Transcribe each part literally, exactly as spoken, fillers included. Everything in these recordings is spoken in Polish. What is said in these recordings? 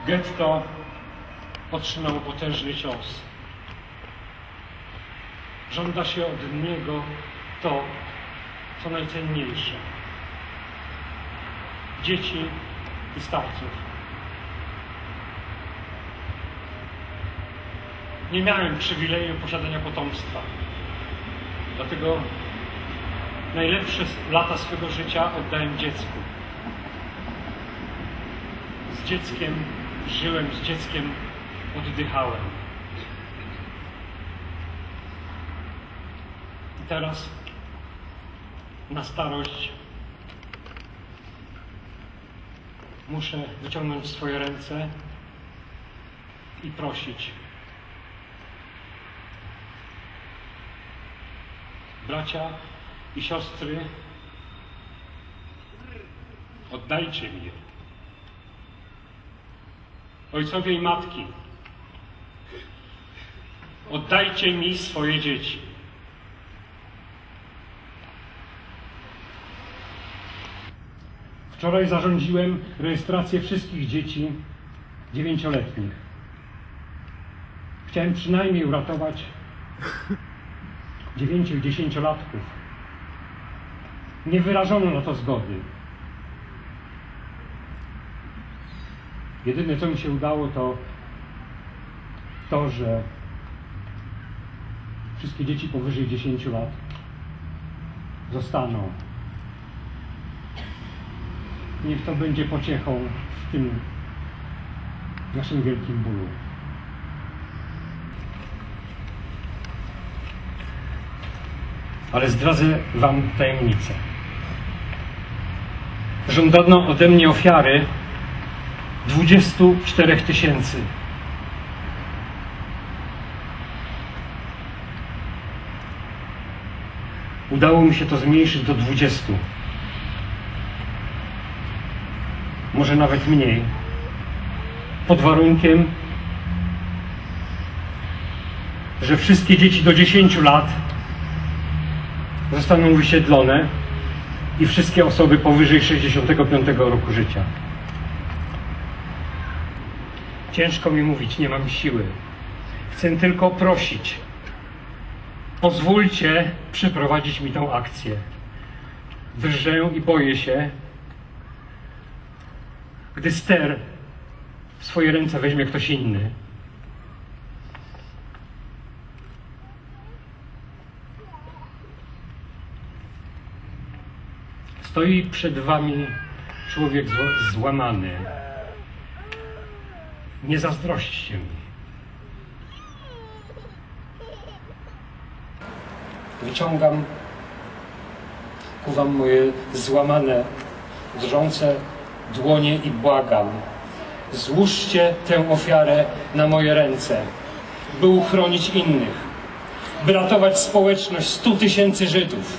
Getto otrzymało potężny cios. Żąda się od niego to, co najcenniejsze. Dzieci i starców. Nie miałem przywileju posiadania potomstwa. Dlatego najlepsze lata swego życia oddałem dziecku. Z dzieckiem żyłem, z dzieckiem oddychałem. I teraz na starość muszę wyciągnąć swoje ręce i prosić. Bracia i siostry, oddajcie mi je. Ojcowie i matki, oddajcie mi swoje dzieci. Wczoraj zarządziłem rejestrację wszystkich dzieci dziewięcioletnich. Chciałem przynajmniej uratować dziewięciu i dziesięciolatków. Nie wyrażono na to zgody. Jedyne, co mi się udało, to to, że wszystkie dzieci powyżej dziesięciu lat zostaną. Niech to będzie pociechą w tym naszym wielkim bólu. Ale zdradzę wam tajemnicę. Żądano ode mnie ofiary dwudziestu czterech tysięcy. Udało mi się to zmniejszyć do dwudziestu. Może nawet mniej. Pod warunkiem, że wszystkie dzieci do dziesięciu lat zostaną wysiedlone i wszystkie osoby powyżej sześćdziesiątego piątego roku życia. Ciężko mi mówić, nie mam siły. Chcę tylko prosić. Pozwólcie przeprowadzić mi tę akcję. Drżę i boję się, gdy ster w swoje ręce weźmie ktoś inny. Stoi przed wami człowiek złamany. Nie zazdrośćcie mi. Wyciągam ku wam moje złamane, drżące dłonie i błagam. Złóżcie tę ofiarę na moje ręce, by uchronić innych, by ratować społeczność stu tysięcy Żydów.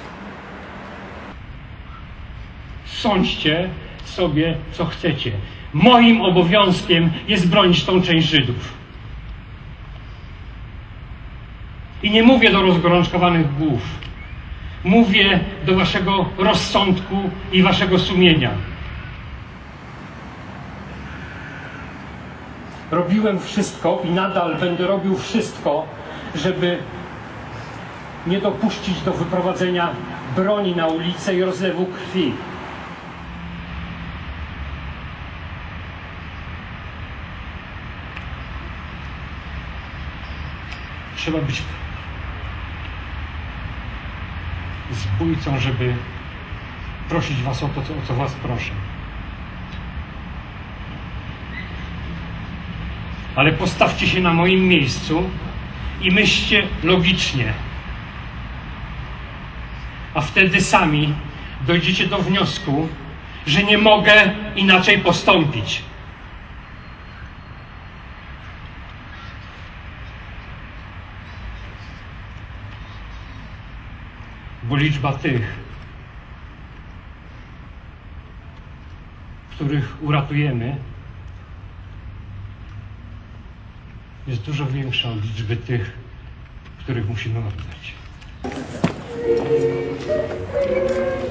Sądźcie sobie, co chcecie. Moim obowiązkiem jest bronić tą część Żydów. I nie mówię do rozgorączkowanych głów. Mówię do waszego rozsądku i waszego sumienia. Robiłem wszystko i nadal będę robił wszystko, żeby nie dopuścić do wyprowadzenia broni na ulicę i rozlewu krwi. Trzeba być zbójcą, żeby prosić was o to, o co was proszę. Ale postawcie się na moim miejscu i myślcie logicznie. A wtedy sami dojdziecie do wniosku, że nie mogę inaczej postąpić. Bo liczba tych, których uratujemy, jest dużo większa od liczby tych, których musimy oddać.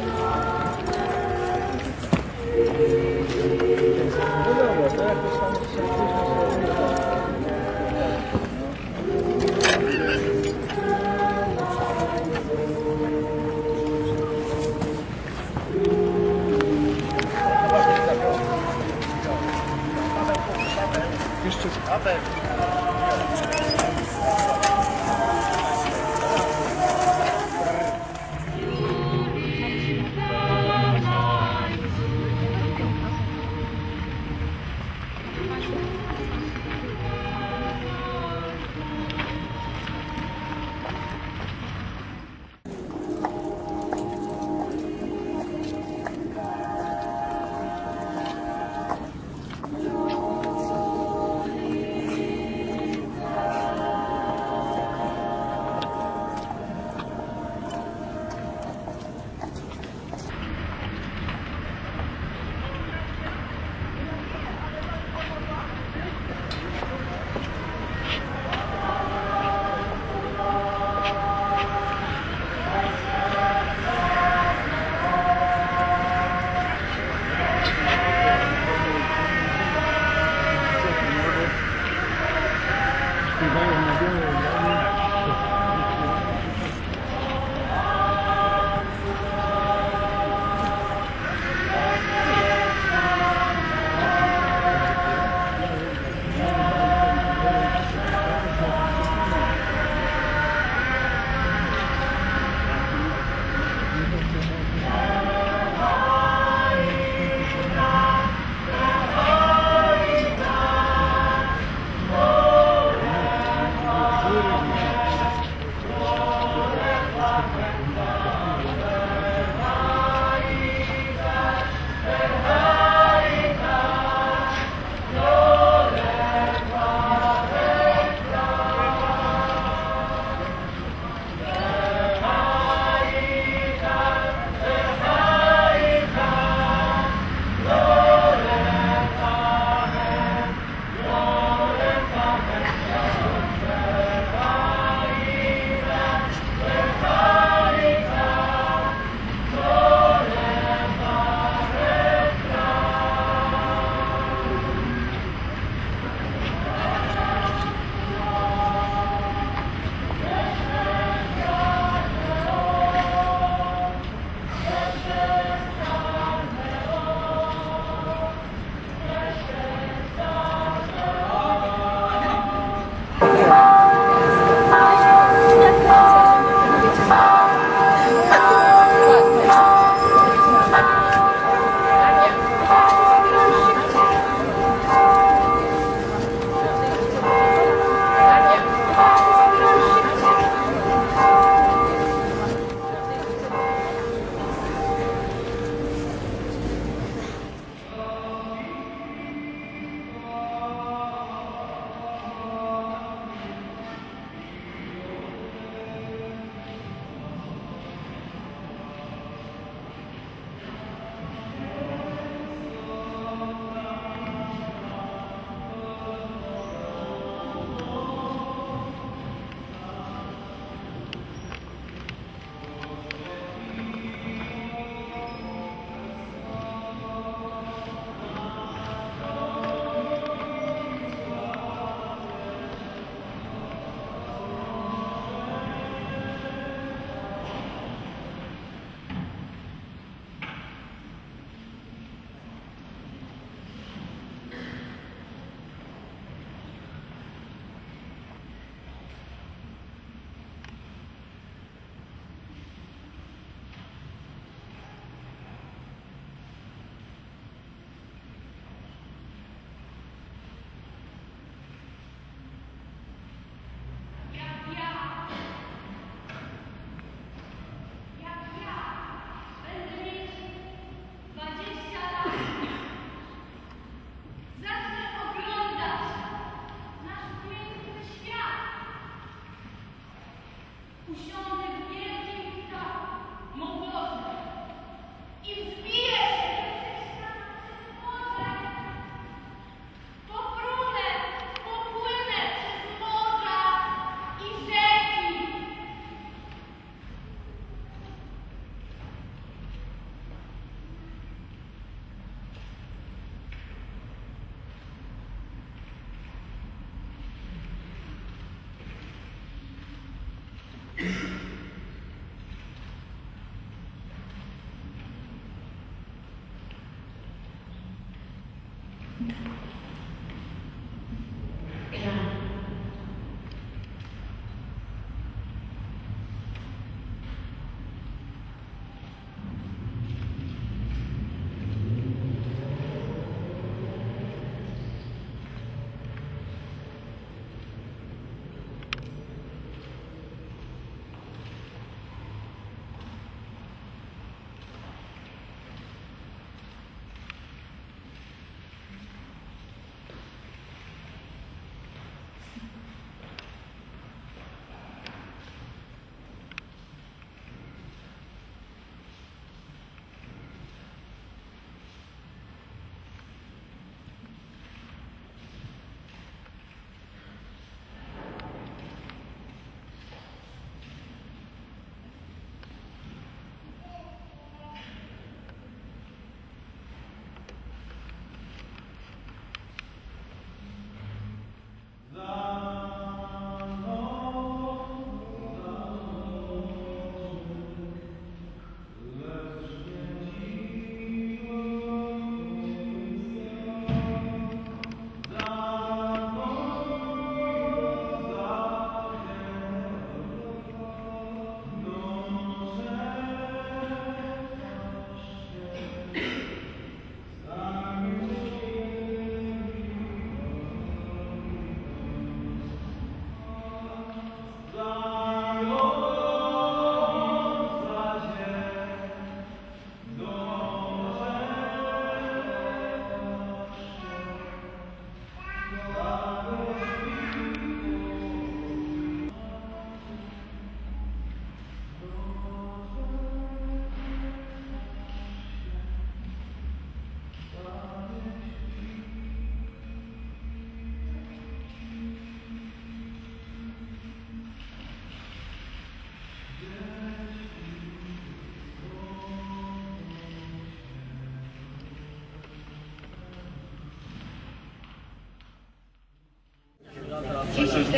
No dobra, to jakoś tam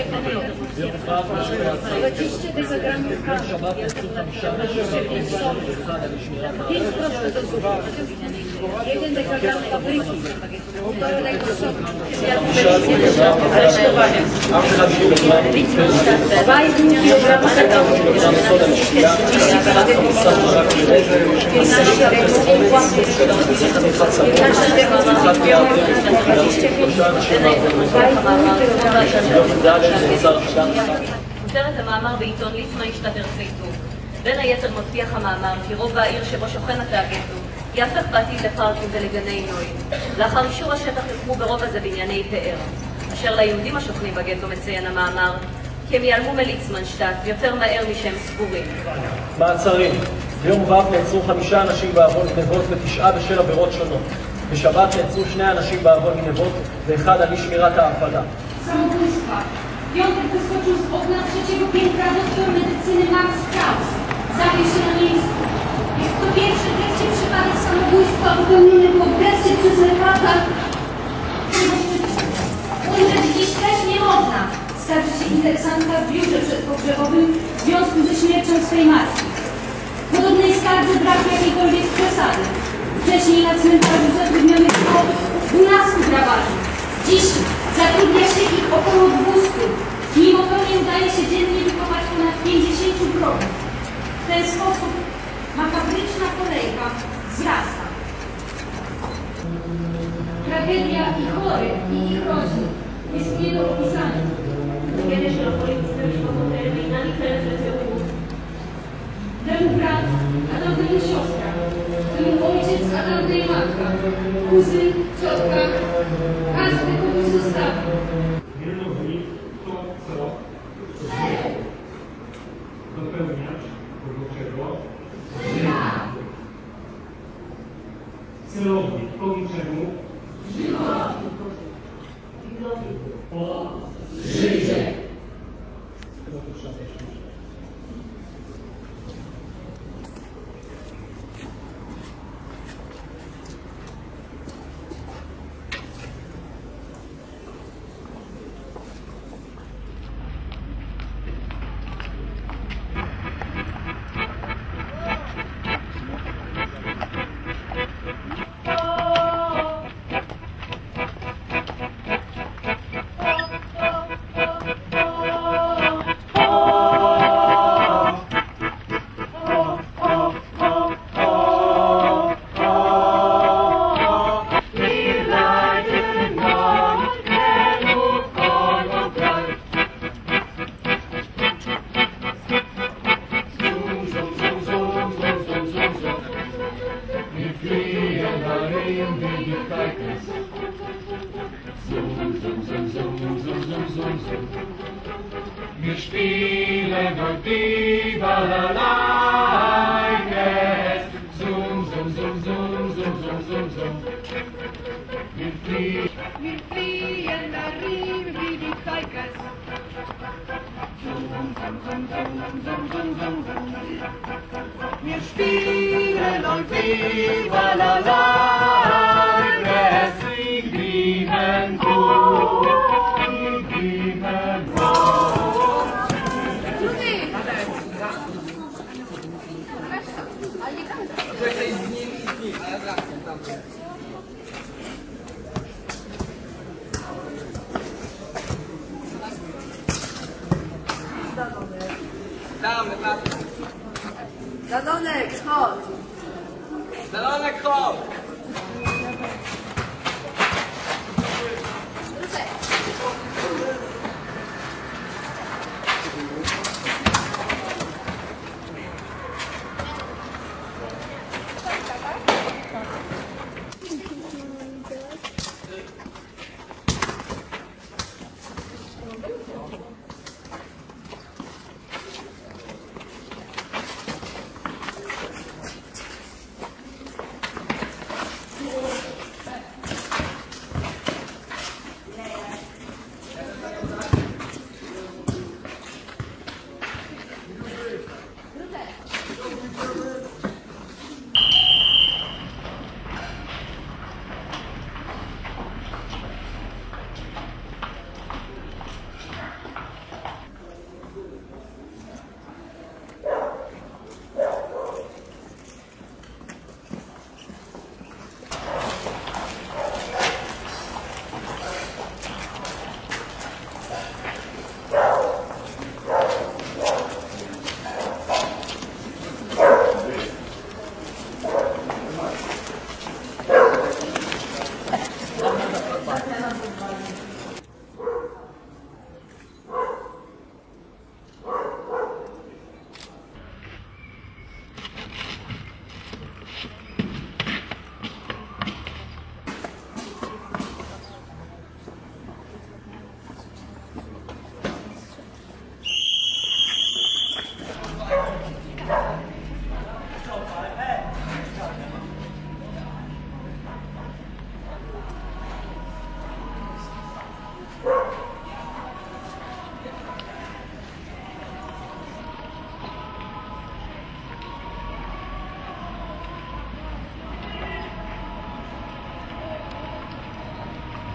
dwadzieścia dezagramów pięć procent do złota. jeden dekagram fabryki. כותרת המאמר בעיתון ליצמן השתפר סייטו. בין היתר מבטיח המאמר כי רוב העיר שבו שוכן התא הגטו יהפך בעתיד לפארקים ולגני נועים. לאחר אישור השטח יוקמו ברוב הזה בנייני פאר. אשר ליהודים השוכנים בגטו מציין המאמר כי הם ייעלמו מליצמנשטט יותר מהר משהם סגורים. מעצרים. ביום ו' נעצרו חמישה אנשים בעוון גנבות ותשעה בשל עבירות שונות. בשבת נעצרו שני אנשים בעוון גנבות ואחד על אי שמירת ההפעלה. Samobójstwa. Piątek wyskoczył z okna trzeciego piętra doktor medycyny Max Kraus. Zabił się na miejscu. Jest to pierwszy w tekście przypadek samobójstwa popełniony po agresji przez lekarza. Umrzeć dziś też nie można. Skarży się interesantka w biurze przedpogrzebowym w związku ze śmiercią swej matki. W podobnej skardze brak jakiejkolwiek przesady. Wcześniej na cmentarzu zatrudnionych było dwunastu grabarzy. Dziś zatrudnia się ich około dwustu. Mimo to nie udaje się dziennie wykopać ponad pięćdziesięciu grobów. W ten sposób makabryczna kolejka wzrasta. Tragedia i chorych, i ich rodzin jest nie do opisania. Kiedy się ropolicy już powodzenia wojnami telewizyjną. Temu brat, a tamtemu siostra. Temu ojciec, a tamtej matka. Kuzyn, ciotka. Każdy kogoś zostawił. Mianowicie to, co dopełniasz tego czego celowi, komu czemu o życie. Wir spielen heute Viva la Leines. Zum, zum, zum, zum, zum, zum, zum, zum. Wir fliehen, Wir fliehen darin wie die Kaikes. wir spielen heute Viva la Leines. Wir lieben gut, wir lieben gut. Zalonek, chodź! Zalonek, chodź!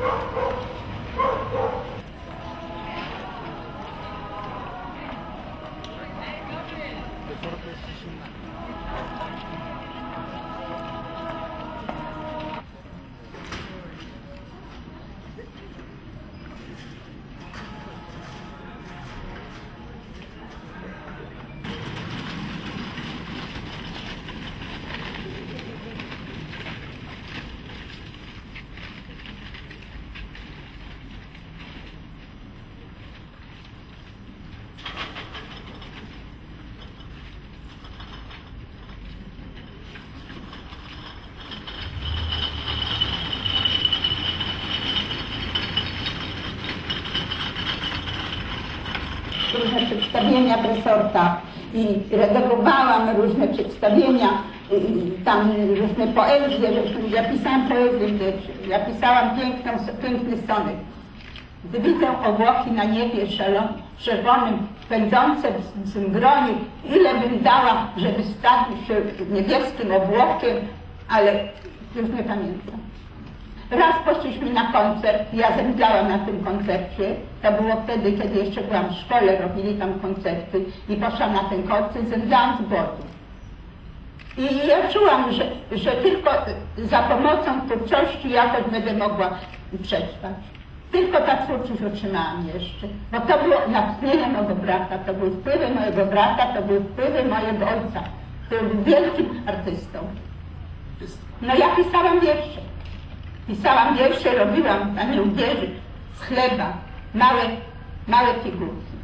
Różne przedstawienia Bresorta i redagowałam różne przedstawienia, i tam różne poezje, ja pisałam poezję, ja pisałam piękną, piękny sonet. Gdy widzę obłoki na niebie szalon, czerwonym, pędzące w swym groniu, ile bym dała, żeby stać się niebieskim obłokiem, ale już nie pamiętam. Raz poszliśmy na koncert, ja zemdlałam na tym koncercie, to było wtedy, kiedy jeszcze byłam w szkole, robili tam koncerty i poszłam na ten koncert, zemdlałam z głodu. I ja czułam, że, że tylko za pomocą twórczości jakoś będę mogła przetrwać. Tylko ta twórczość otrzymałam jeszcze, bo to było natchnienie mojego brata, to były wpływy mojego brata, to były wpływy mojego ojca, który był wielkim artystą. No ja pisałam wiersze. Pisałam wiersze, robiłam, a nie uwierzy, z chleba, małe, małe figurki.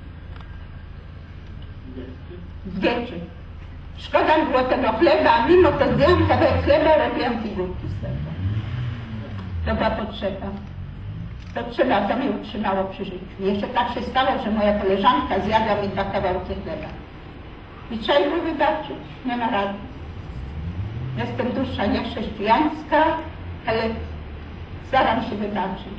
Wiecie, szkoda było tego chleba, a mimo to zdjęłam kawałek chleba, robiłam figurki z tego. To była potrzeba. Potrzeba, to mnie utrzymało przy życiu. Jeszcze tak się stało, że moja koleżanka zjadła mi dwa kawałki chleba. I trzeba jej wybaczyć, nie ma rady. Jestem dusza niechrześcijańska, ale staram się wybaczyć.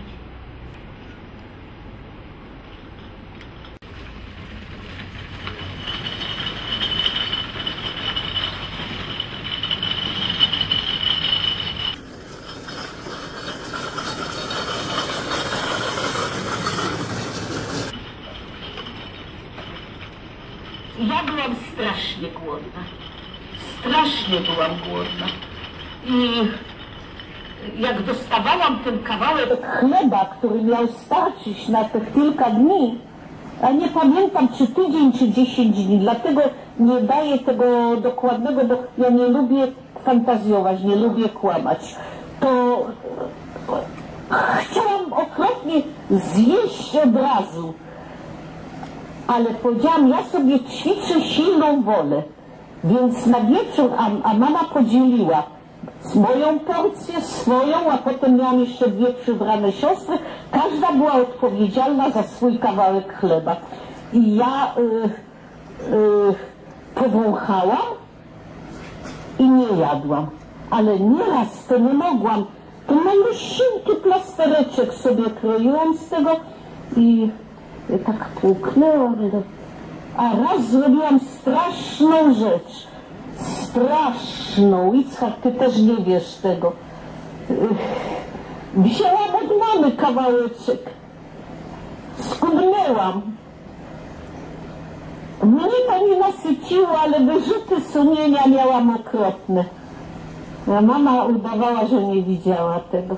Ja byłam strasznie głodna. Strasznie byłam głodna. I jak dostawałam ten kawałek chleba, który miał starczyć na te kilka dni, a nie pamiętam czy tydzień, czy dziesięć dni, dlatego nie daję tego dokładnego, bo ja nie lubię fantazjować, nie lubię kłamać, to chciałam okropnie zjeść od razu, ale powiedziałam, ja sobie ćwiczę silną wolę, więc na wieczór, a, a mama podzieliła moją porcję, swoją, a potem miałam jeszcze dwie przybrane siostry. Każda była odpowiedzialna za swój kawałek chleba. I ja y, y, powąchałam i nie jadłam. Ale nieraz to nie mogłam. To malusieńki plastereczek sobie kroiłam z tego i tak płuknęłam. A raz zrobiłam straszną rzecz. Straszną. Ickak, ty też nie wiesz tego. Wzięłam od mamy kawałeczek. Skubnęłam. Mnie to nie nasyciło, ale wyrzuty sumienia miałam okropne. A mama udawała, że nie widziała tego.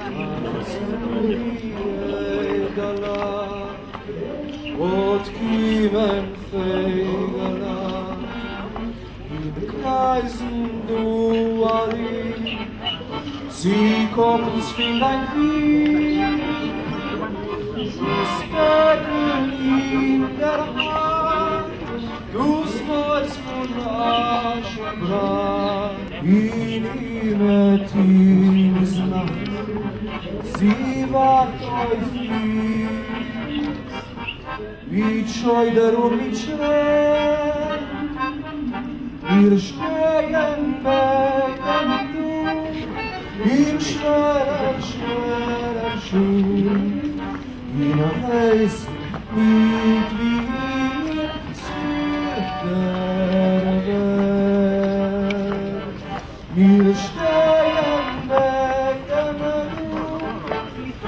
Kreisen du Ali, sie kommt ins Finglein wie, Specken in der Hand, du sollst von Aschebran, in ihre Tienes Nacht, sie wagt euch nie, mit Scheuder und mit Schreck, wir stehen beiden du, in schwerer, schwerer Schuh, in Reis nicht wie der Welt. Wir stehen beiden du,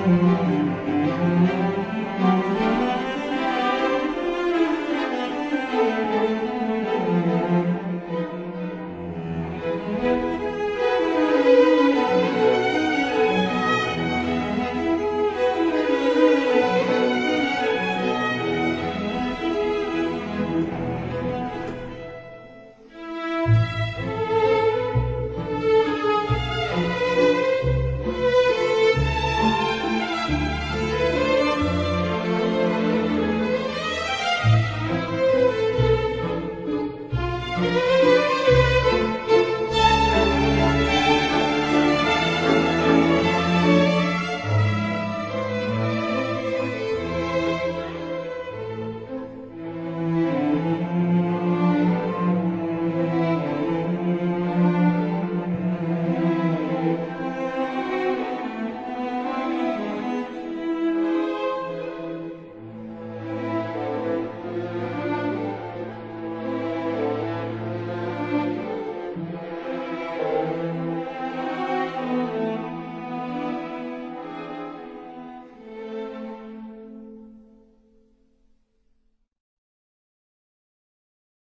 Thank you.